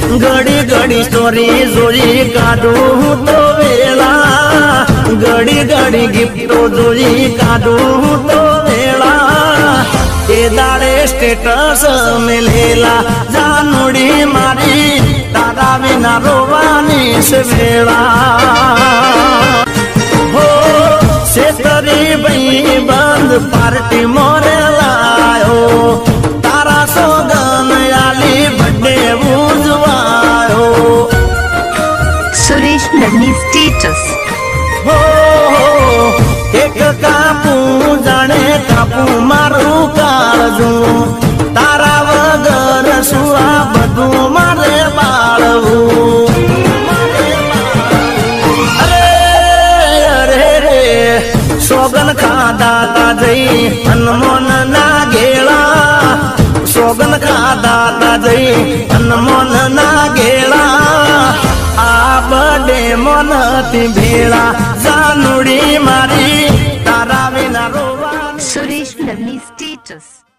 घड़ी घड़ी स्टोरी जोई काढू तो वेला, घड़ी घड़ी गिफ्टो जोई काढू तो वेला, ए दाड़े स्टेटस मिलेला जानुड़ी मारी तारा बिना रोवानी से वेला। हो सेतरी बई बंद पार्टी मोरे लायो, तारा सोगन आली बर्थडे उजवायो। Suresh lovely status. हो एक कापू जाने कापू मारू काळजू, तारा वगर सुआ बधू मारे बाळवू। अरे अरे रे सोगन खादा ताजई अनमोन ना गेला, सोगन खादा ताजई अनमोन ना गेला, आ बर्थडे मन ती भेला जानुड़ी मारी तारा बिना रोवा। Suresh lovely status.